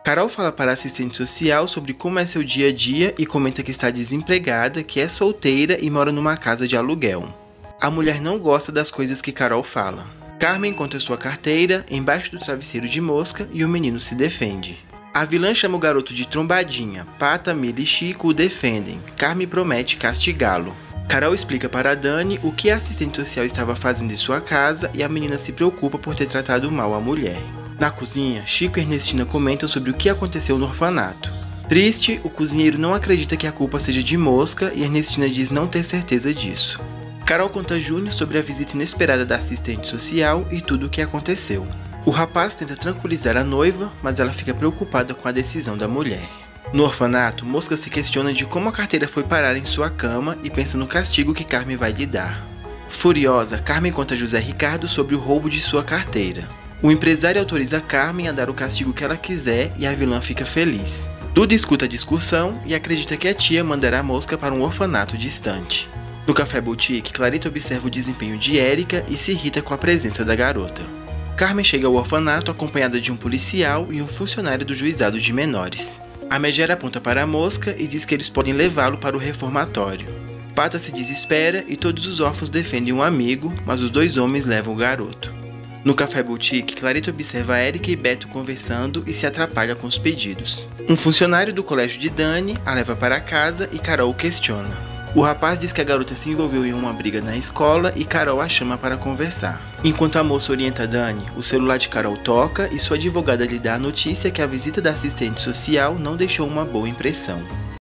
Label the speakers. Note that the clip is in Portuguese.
Speaker 1: Carol fala para a assistente social sobre como é seu dia a dia e comenta que está desempregada, que é solteira e mora numa casa de aluguel. A mulher não gosta das coisas que Carol fala. Carmen encontra sua carteira embaixo do travesseiro de mosca e o menino se defende. A vilã chama o garoto de trombadinha. Pata, Mila e Chico o defendem. Carmen promete castigá-lo. Carol explica para Dani o que a assistente social estava fazendo em sua casa e a menina se preocupa por ter tratado mal a mulher. Na cozinha, Chico e Ernestina comentam sobre o que aconteceu no orfanato. Triste, o cozinheiro não acredita que a culpa seja de Mosca e Ernestina diz não ter certeza disso. Carol conta a Júnior sobre a visita inesperada da assistente social e tudo o que aconteceu. O rapaz tenta tranquilizar a noiva, mas ela fica preocupada com a decisão da mulher. No orfanato, Mosca se questiona de como a carteira foi parar em sua cama e pensa no castigo que Carmen vai lhe dar. Furiosa, Carmen conta a José Ricardo sobre o roubo de sua carteira. O empresário autoriza Carmen a dar o castigo que ela quiser e a vilã fica feliz. Duda escuta a discussão e acredita que a tia mandará Mosca para um orfanato distante. No Café Boutique, Clarita observa o desempenho de Érica e se irrita com a presença da garota. Carmen chega ao orfanato acompanhada de um policial e um funcionário do juizado de menores. A megera aponta para a Mosca e diz que eles podem levá-lo para o reformatório. Pata se desespera e todos os órfãos defendem um amigo, mas os dois homens levam o garoto. No Café Boutique, Clarita observa Érica e Beto conversando e se atrapalha com os pedidos. Um funcionário do colégio de Dani a leva para casa e Carol o questiona. O rapaz diz que a garota se envolveu em uma briga na escola e Carol a chama para conversar. Enquanto a moça orienta Dani, o celular de Carol toca e sua advogada lhe dá a notícia que a visita da assistente social não deixou uma boa impressão.